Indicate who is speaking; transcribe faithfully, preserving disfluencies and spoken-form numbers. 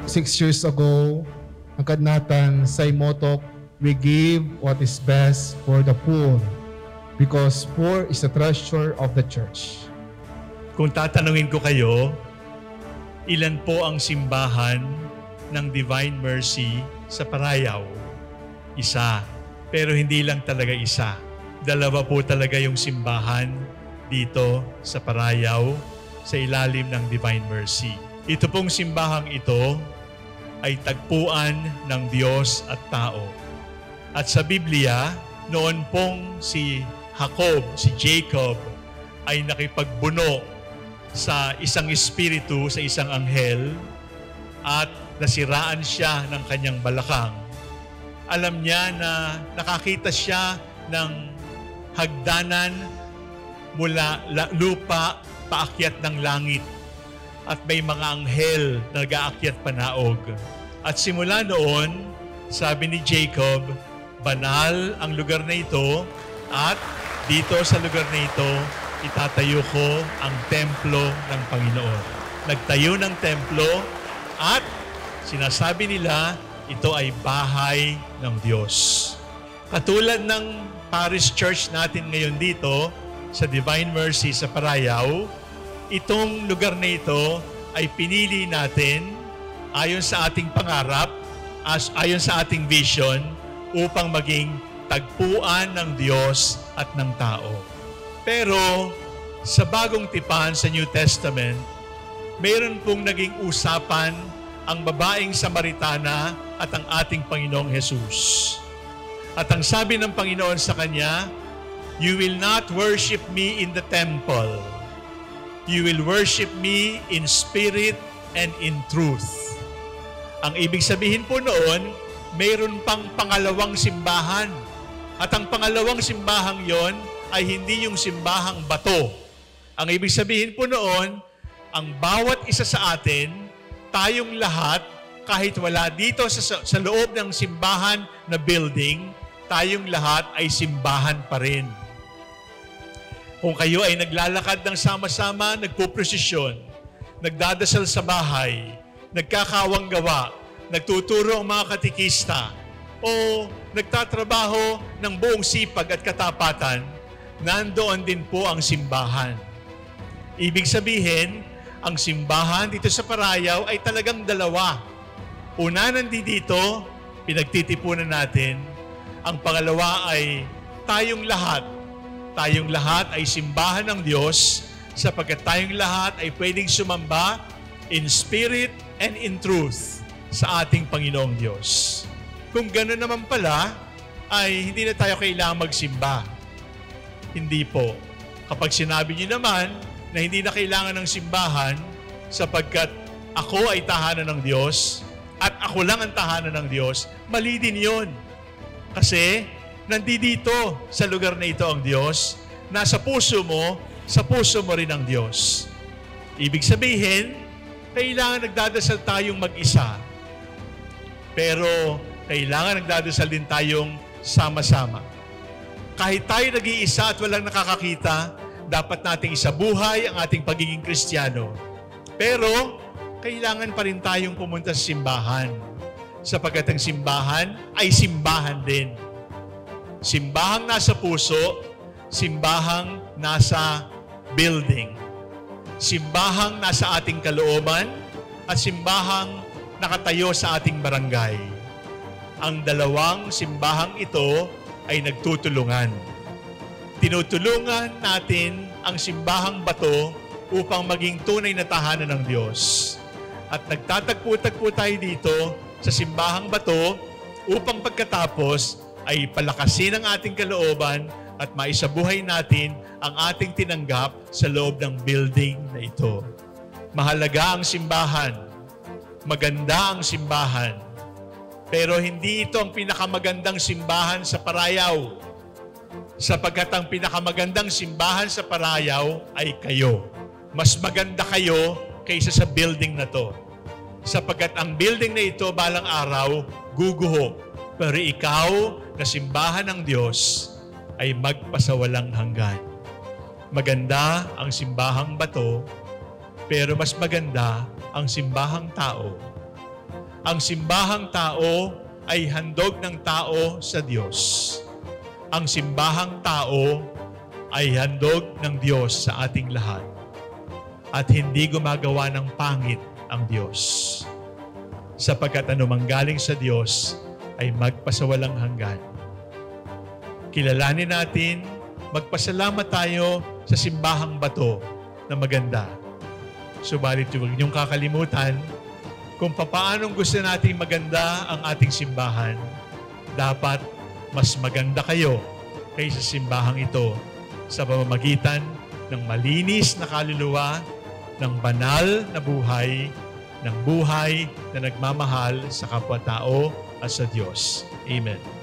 Speaker 1: six years ago, ang kadnatan sa imotok, we give what is best for the poor because poor is the treasure of the church.
Speaker 2: Kung tatanungin ko kayo, ilan po ang simbahan ng Divine Mercy sa Parayaw? Isa. Pero hindi lang talaga isa. Dalawa po talaga yung simbahan dito sa Parayaw sa ilalim ng Divine Mercy. Ito pong simbahang ito ay tagpuan ng Diyos at tao. At sa Biblia, noon pong si Jacob, si Jacob, ay nakipagbuno sa isang espiritu, sa isang anghel, at nasiraan siya ng kanyang balakang. Alam niya na nakakita siya ng hagdanan mula lupa paakyat ng langit. At may mga anghel na nag-aakyat panaog. At simula noon, sabi ni Jacob, banal ang lugar na ito at dito sa lugar na ito, itatayo ko ang templo ng Panginoon. Nagtayo ng templo at sinasabi nila, ito ay bahay ng Diyos. Katulad ng Parish Church natin ngayon dito sa Divine Mercy sa Parayaw, itong lugar na ito ay pinili natin ayon sa ating pangarap, as ayon sa ating vision, upang maging tagpuan ng Diyos at ng tao. Pero sa bagong tipan sa New Testament, mayroon pong naging usapan ang babaeng Samaritana at ang ating Panginoong Jesus. At ang sabi ng Panginoon sa kanya, "You will not worship me in the temple. You will worship me in spirit and in truth." Ang ibig sabihin po noon, mayroon pang pangalawang simbahan. At ang pangalawang simbahang yon ay hindi yung simbahang bato. Ang ibig sabihin po noon, ang bawat isa sa atin, tayong lahat, kahit wala dito sa, sa loob ng simbahan na building, tayong lahat ay simbahan pa rin. Kung kayo ay naglalakad ng sama-sama, nagpuprosesyon, nagdadasal sa bahay, nagkakawang gawa, nagtuturo ang mga katikista, o nagtatrabaho ng buong sipag at katapatan, nandoon din po ang simbahan. Ibig sabihin, ang simbahan dito sa Parayaw ay talagang dalawa. Una, nandito, pinagtitipunan natin. Ang pangalawa ay tayong lahat. Tayong lahat ay simbahan ng Diyos sapagkat tayong lahat ay pwedeng sumamba in spirit and in truth sa ating Panginoong Diyos. Kung gano'n naman pala, ay hindi na tayo kailangang magsimba. Hindi po. Kapag sinabi niyo naman na hindi na kailangan ng simbahan sapagkat ako ay tahanan ng Diyos at ako lang ang tahanan ng Diyos, mali din yun. Kasi nandito sa lugar na ito ang Diyos, nasa puso mo, sa puso mo rin ang Diyos. Ibig sabihin, kailangan nagdadasal tayong mag-isa. Pero kailangan nagdadasal din tayong sama-sama. Kahit tayo nag-iisa at walang nakakakita, dapat nating isabuhay ang ating pagiging Kristiyano. Pero kailangan pa rin tayong pumunta sa simbahan. Sapagkat ang simbahan ay simbahan din. Simbahang nasa puso, simbahang nasa building. Simbahang nasa ating kalooban at simbahang nakatayo sa ating barangay. Ang dalawang simbahang ito ay nagtutulungan. Tinutulungan natin ang simbahang bato upang maging tunay na tahanan ng Diyos. At nagtatagpo-tagpo tayo dito sa simbahang bato upang pagkatapos ay palakasin ang ating kalooban at maisabuhay natin ang ating tinanggap sa loob ng building na ito. Mahalaga ang simbahan. Maganda ang simbahan. Pero hindi ito ang pinakamagandang simbahan sa Parayaw. Sapagkat ang pinakamagandang simbahan sa Parayaw ay kayo. Mas maganda kayo kaysa sa building na to. Sapagkat ang building na ito balang araw, guguho. Pero ikaw na simbahan ng Diyos ay magpasawalang hanggan. Maganda ang simbahang bato, pero mas maganda ang simbahang tao. Ang simbahang tao ay handog ng tao sa Diyos. Ang simbahang tao ay handog ng Diyos sa ating lahat. At hindi gumagawa ng pangit ang Diyos. Sapagkat anumang galing sa Diyos ay magpasawalang hanggan. Kilalanin natin, magpasalamat tayo sa simbahang bato na maganda. Subalit huwag niyong kakalimutan, kung papaanong gusto nating maganda ang ating simbahan, dapat mas maganda kayo kaysa simbahang ito sa pamamagitan ng malinis na kaluluwa, ng banal na buhay, ng buhay na nagmamahal sa kapwa-tao at sa Diyos. Amen.